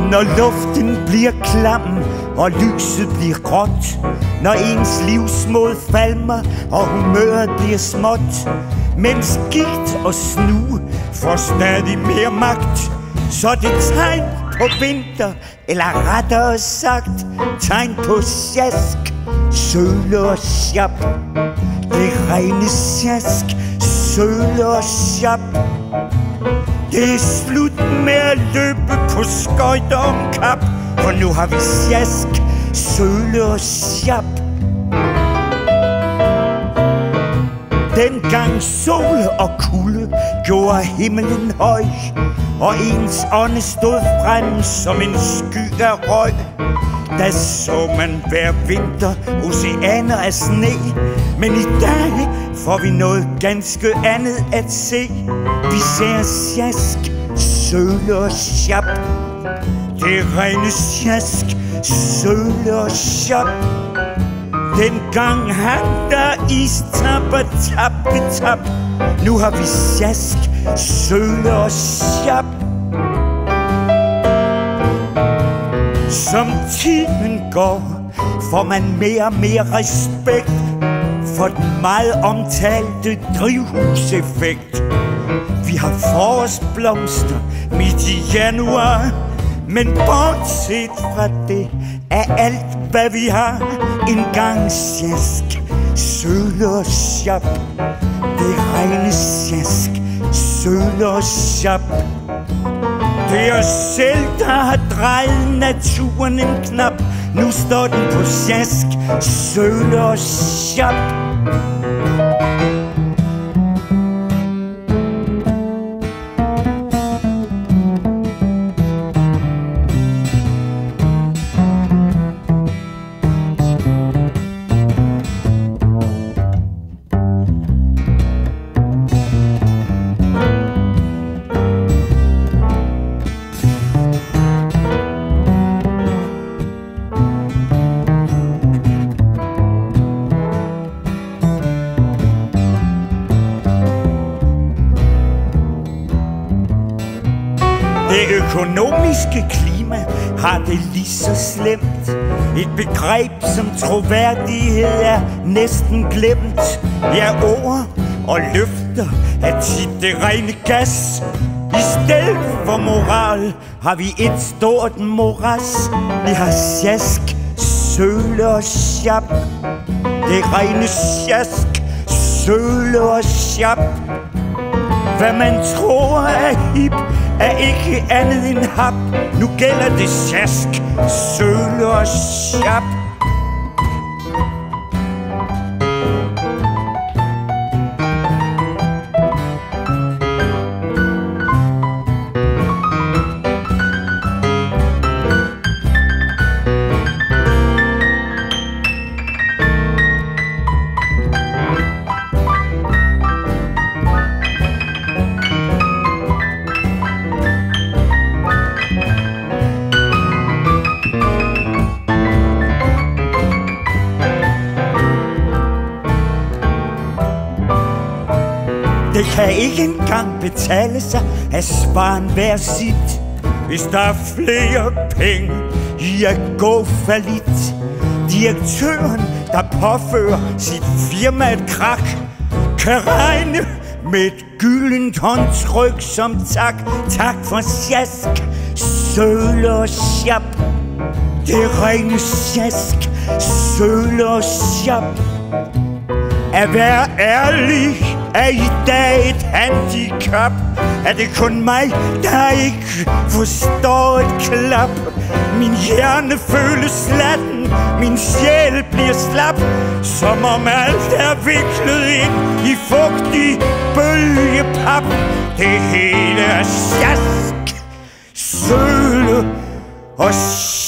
Når luften bliver klam og lyset bliver gråt, når ens livsmod falmer og humøret bliver småt, mens gigt og snu får stadig mere magt, så er det tegn på vinter, eller rettere sagt tegn på sjask, søle og sjap. Det rene sjask, søle og sjap. Det er slut med at løbe på skøjter om kap, for nu har vi sjask, søle og sjap. Dengang sol og kulde gjorde himlen høj, og ens ånde stod frem som en sky af røg. Der så man hver vinter oceaner af sne, men i dag får vi noget ganske andet at se. Vi ser sjask, søle og sjap. Det rene sjask, søle og sjap. Dengang hang der istapper, tabte tap. Nu har vi sjask, søle og sjap. Som tiden går, får man mere og mere respekt for den meget omtalte drivhuseffekt. Vi har forårsblomster midt i januar, men bortset fra det er alt, hvad vi har, engang sjask, søle og sjap. Det rene sjask, søle og sjap. Det er os selv, der har drejet naturen en knap. Nu står den på sjask, søle og sjap. Det økonomiske klima har det lige så slemt. Et begreb som troværdighed er næsten glemt. Ja, ord og løfter er tit det rene gas. I stedet for moral har vi et stort moras. Vi har sjask, søle og sjap. Det rene sjask, søle og sjap. Hvad man tror er hip, er ikke andet end hap. Nu gælder det sjask, søle og sjap. Det kan ikke engang betale sig at spare en hver sit, hvis der er flere penge i at gå fallit. Direktøren, der påfører sit firma et krak, kan regne med et gyldent håndtryk som tak. Tak for sjask, søle og sjap. Det rene sjask, søle og sjap. At være ærlig er i dag et handicap. Er det kun mig, der ikke forstår et klap? Min hjerne føles slatten, min sjæl bliver slap, som om alt er viklet ind i fugtig bølgepap. Det hele er sjask, søle og